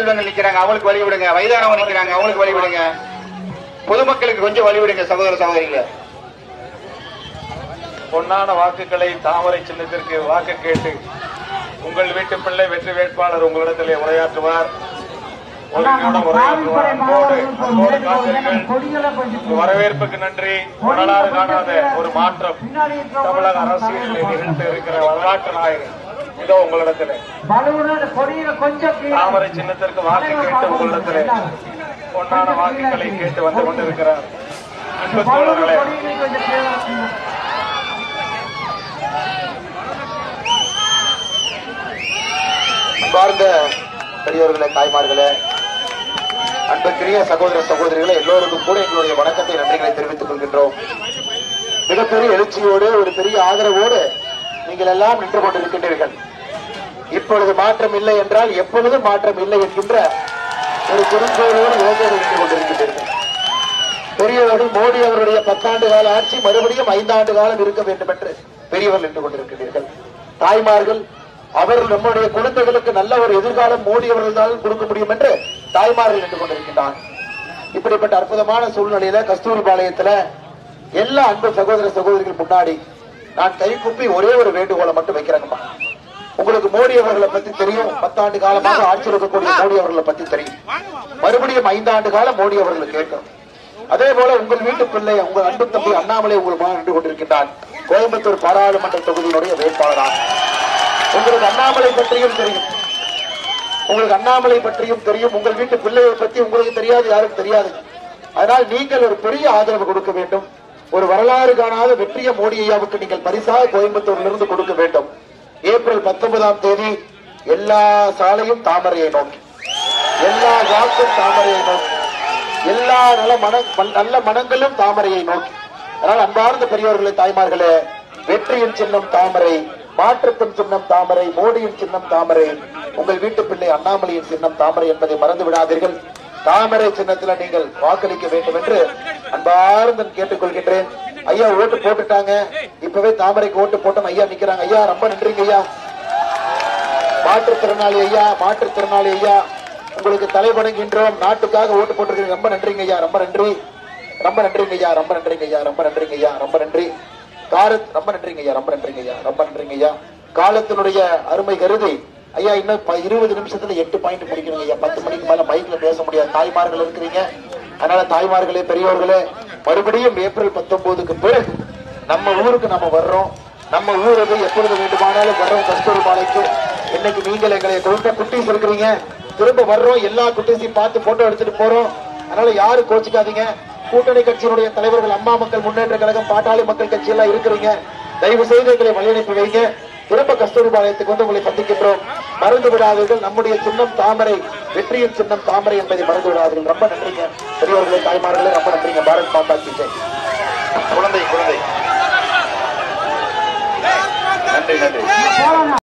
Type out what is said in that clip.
செல்வங்கள் நிக்கிறாங்க, அவங்களுக்கு வழி விடுங்க. வயதானவங்க நிக்கிறாங்க, அவங்களுக்கு வழி விடுங்க. பொதுமக்களுக்கு கொஞ்சம் வழி விடுங்க சகோதர சகோதரிகளை. பொன்னான வாக்குகளை தாமரை சின்னத்திற்கு வாக்கு கேட்டு உங்கள் வீட்டு பிள்ளை வெற்றி வேட்பாளர் உங்களிடத்திலே உரையாற்றுவார். வரவேற்புக்கு நன்றி. வரலாறு காணாத ஒரு மாற்றம் தமிழக அரசியலில் நிகழ்ந்து இருக்கிற வரலாற்று நாயகன் இதோ உங்களிடத்திலே தாமரை சின்னத்திற்கு வாக்கு கேட்டு உங்களிடத்திலே பொன்னான வாக்குகளை கேட்டு வந்து கொண்டிருக்கிறார். அன்பு தோழர்களே, பார்ந்த பெரியவர்களே, தாய்மார்களே, அன்புக்குரிய சகோதர சகோதரிகளை எல்லோருக்கும் கூட எங்களுடைய வணக்கத்தை நன்றிகளை தெரிவித்துக் கொள்கின்றோம். மிகப்பெரிய எழுச்சியோடு ஒரு பெரிய ஆதரவோடு நீங்கள் எல்லாம் நின்று கொண்டிருக்கின்றீர்கள். இப்பொழுது மாற்றம் இல்லை என்றால் எப்பொழுதும் மாற்றம் இல்லை என்கின்ற ஒரு குறிக்கோளோடு யோசனை நின்று கொண்டிருக்கின்றீர்கள். பெரியவர்கள் மோடி அவருடைய 10 ஆண்டு கால ஆட்சி மறுபடியும் 5 ஆண்டு காலம் இருக்க வேண்டும் என்று பெரியவர்கள் நின்று கொண்டிருக்கின்றீர்கள். தாய்மார்கள் அவர்கள் நம்முடைய குழந்தைகளுக்கு நல்ல ஒரு எதிர்காலம் மோடி அவர்கள் கொடுக்க முடியும் என்று தாய்மார்கள் நின்று கொண்டிருக்கின்றார். இப்படிப்பட்ட அற்புதமான சூழ்நிலையில கஸ்தூரிபாளையத்துல எல்லா அன்பு சகோதர சகோதரிகள் முன்னாடி நான் கைகூப்பி ஒரே ஒரு வேண்டுகோளை மட்டும் வைக்கிறேங்கம்மா. உங்களுக்கு மோடி அவர்களை பத்தி தெரியும், 10 ஆண்டு காலமாக ஆட்சியில் இருக்கக்கூடிய மோடி அவர்களை பத்தி தெரியும். மறுபடியும் 5 ஆண்டு காலம் மோடி அவர்களை கேட்கும். அதே போல உங்கள் வீட்டு பிள்ளை உங்கள் அன்பு தம்பி அண்ணாமலை உங்கள் நின்று கொண்டிருக்கின்றார். கோயம்புத்தூர் பாராளுமன்ற தொகுதியினுடைய வேட்பாளராக உங்களுக்கு அண்ணாமலை பற்றியும் தெரியும். உங்களுக்கு அண்ணாமலை பற்றியும் தெரியும். உங்கள் வீட்டு பிள்ளையை பற்றி உங்களுக்கு தெரியாது, யாரும் தெரியாது. அதனால் நீங்கள் ஒரு பெரிய ஆதரவு கொடுக்க வேண்டும். ஒரு வரலாறு காணாத வெற்றிய மோடி ஐயாவுக்கு நீங்கள் பரிசாக கோயம்புத்தூரிலிருந்து கொடுக்க வேண்டும். ஏப்ரல் 19ஆம் தேதி எல்லா சாலையும் தாமரையை நோக்கி, எல்லா வாக்கும் தாமரையை நோக்கி, எல்லா நல்ல மனங்களும் தாமரையை நோக்கி. அதனால் அன்பார்ந்த பெரியவர்களே, தாய்மார்களே, வெற்றியின் சின்னம் தாமரை, மாற்றத்தின் சின்னம் தாமரை, மோடியின் சின்னம் தாமரை, உங்கள் வீட்டு பிள்ளை அண்ணாமலையின் சின்னம் தாமரை என்பதை மறந்து விடாதீர்கள். தாமரை சின்னத்துல நீங்கள் வாக்களிக்க வேண்டும் என்று அன்பார்ந்து கேட்டுக்கொள்கின்றேன். ஐயா ஓட்டு போட்டுட்டாங்க, இப்பவே தாமரைக்கு ஓட்டு போட்டோம். ஐயா நிக்கிறாங்க. ஐயா ரொம்ப நன்றிங்க ஐயா. மாற்றுத்திறனாளி ஐயா, மாற்றுத்திறனாளி ஐயா, உங்களுக்கு தலை வணங்குகின்றோம். நாட்டுக்காக ஓட்டு போட்டிருக்கீங்க, ரொம்ப நன்றிங்க ஐயா. ரொம்ப நன்றி, ரொம்ப நன்றிங்க ஐயா. ரொம்ப நன்றிங்க ஐயா. ரொம்ப நன்றிங்க ஐயா. ரொம்ப நன்றி. ரொம்ப நன்றிங்க ஐயா. ரொம்ப நன்றிங்க ஐயா. ரொம்ப நன்றிங்க ஐயா. காலத்தினுடைய அருமை கருதி ஐயா இன்னும் 20 நிமிஷத்துல 8 பாயிண்ட் முடிக்கணும் ஐயா. 10 மணிக்கு மேல மைக்ல பேச முடியாது. தாய்மார்கள் இருக்கிறீங்க. அதனால தாய்மார்களே, பெரியவர்களே, மறுபடியும் ஏப்ரல் 19க்கு பிறகு நம்ம ஊருக்கு நம்ம வர்றோம். நம்ம ஊருக்கு எப்பொழுது வேண்டுமானாலும் வர்றோம். கஸ்தூரிபாளையத்துக்கு இன்னைக்கு நீங்கள் எங்களை கொடுத்த குட்டீஸ் இருக்கிறீங்க. திரும்ப வர்றோம். எல்லா குட்டீஸையும் பார்த்து போட்டோ எடுத்துட்டு போறோம். அதனால யாரும் கோச்சிக்காதீங்க. கூட்டணி கட்சியினுடைய தலைவர்கள் அம்மா மக்கள் முன்னேற்ற கழகம், பாட்டாளி மக்கள் கட்சி எல்லாம் இருக்கிறீங்க. தயவு செய்து எங்களை வழியனுப்பி வைங்க. திரும்ப கஸ்தூரிபாளையத்துக்கு வந்து உங்களை சந்திக்கின்றோம். மறந்து விடாதீர்கள், நம்முடைய சின்னம் தாமரை, வெற்றியின் சின்னம் தாமரை என்பதை மறந்து விடாதீர்கள். ரொம்ப நன்றிங்க பெரியவர்களே, தாய்மார்களே, ரொம்ப நன்றிங்க. பாரத் மாதா கி ஜெய். குழந்தை நன்றி நன்றி.